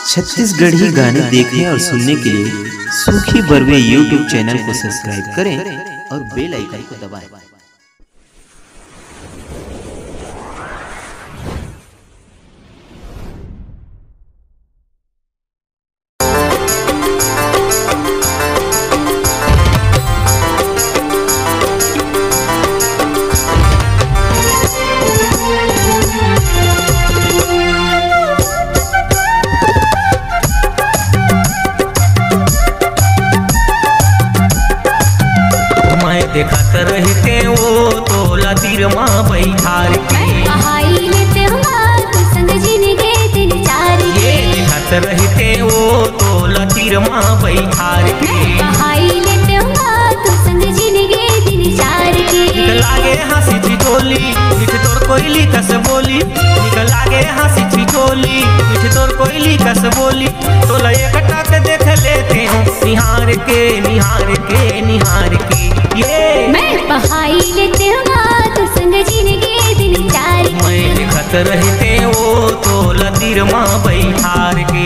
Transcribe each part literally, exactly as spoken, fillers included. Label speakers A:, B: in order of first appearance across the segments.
A: छत्तीसगढ़ी गाने देखने और सुनने के लिए सूखी बरवे यूट्यूब चैनल को सब्सक्राइब करें और बेल आइकन को दबाएं।
B: देखत रहते वो तोला तीर माँ बैठार के
C: पहाड़ी लेते तू संग जिनगे दिन चार
B: ये देखत रहते वो तोला तीर माँ बैठार के
C: पहाड़ी लेते तू संग जिनगे दिन चार के
B: निक लागे हंसी ठिठोली मिठ तोर कोयली कस बोली निक लागे हंसी ठिठोली मिठ तोर कोयली कस बोली तोला एक टक देख लेते हो निहार के निहार के निहार के ये
C: मैं पहाड़ी लेते तू संग जिनगे दिन चार
B: मैं देखत रहते वो तोला तीर माँ बैठार के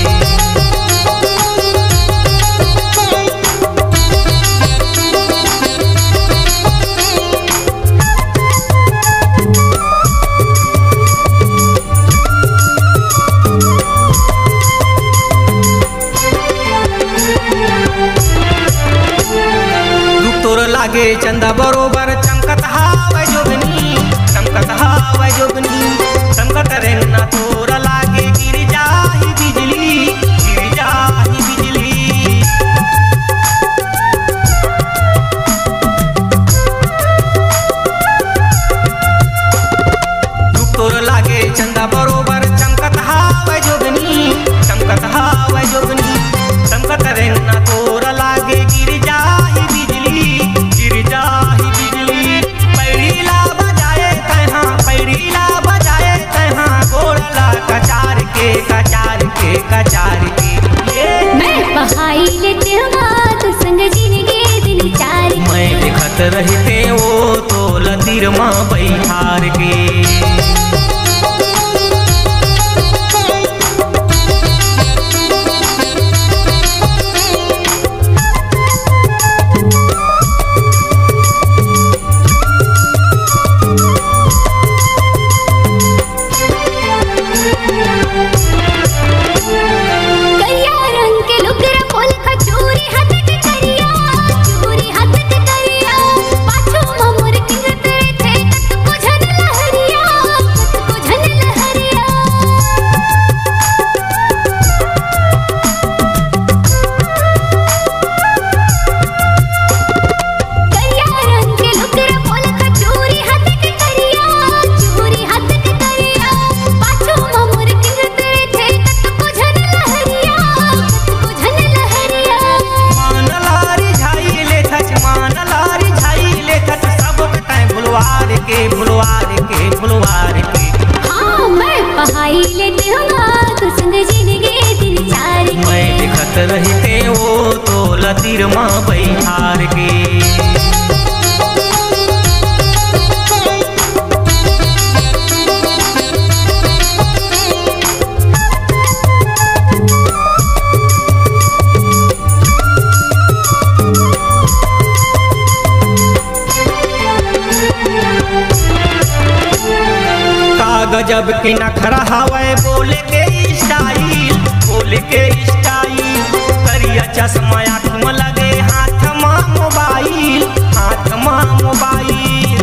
B: लागे चंदा बरोबर चमकत हावै जोगनी चमकत हावै जोगनी चमकत रेंगना तोरा लागे गिर जाही बिजली गिर जाही बिजली रूप तोरा लागे चंदा बरोबर चमकत हावै जोगनी चमकत हावै जोगनी चमकत रेंगना तोरा लागे गिर जाही बिजली गिर जाही बिजली पैरीला बजाए तहाँ पैरीला बजाए तहाँ गोरला कचार के कचार के कचार के ये
C: मैं पहाड़ी लेते तू संग जिनगे दिन चार
B: मैं देखत रहते वो तोला तीर माँ बैठार के के भुलवार के भुलवार के
C: हाँ मैं पहाड़ी लेते तू संग जिनगे दिन चार
B: मैं देखत रहते वो तोला तीर माँ बैठार के गजब के नखरा हवाए बोले के स्टाइल बोले के स्टाइल करिया चश्मा आँख में लगे हाथ में मोबाइल हाथ में मोबाइल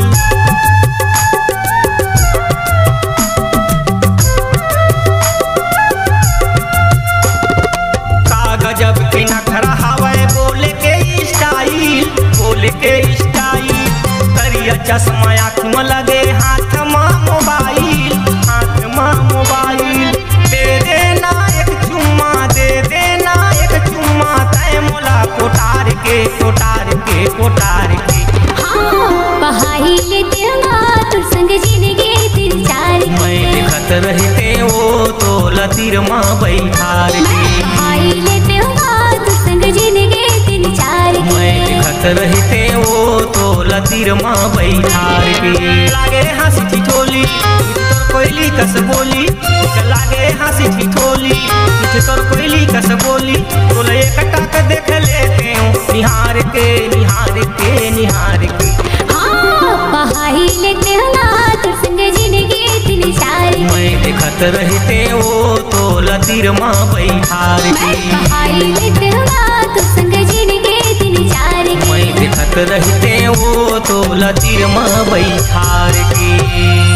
B: का गजब के नखरा हवाए बोले के स्टाइल बोले के स्टाइल करिया चश्मा आँख में लगे हाथ में मोबाइल मोबाइल दे देना एक चुम्मा दे देना एक चुम्मा तय मोला कोटार के कोटार के कोटार के
C: हाँ पहाड़ी लेते तू संग जिनगे दिन चार
B: मैं देखत रहते वो तोला तीर माँ बैठार के
C: पहाड़ी लेते तू संग जिनगे दिन चार
B: मैं देखत रहते वो तोला तीर माँ बैठार के लागे हंसी ठिठोली कोयली कस बोली लागे हंसी ठिठोली के निहार के निहार के।
C: हाँ पहाड़ी लेते हो ना तो संग जिंदगी तीन चार के।
B: मैं देखत रहते वो तो लतीर माँ बैठार के।
C: पहाड़ी लेते हो ना तो संग जिंदगी तीन चार के।
B: मैं देखत रहते वो तो लतीर माँ बैठार के।